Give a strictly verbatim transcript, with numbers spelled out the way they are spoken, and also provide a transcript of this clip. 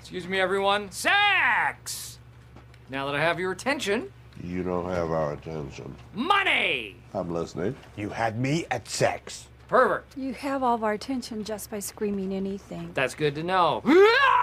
Excuse me, everyone. Sex! Now that I have your attention... You don't have our attention. Money! I'm listening. You had me at sex. Pervert. You have all of our attention just by screaming anything. That's good to know.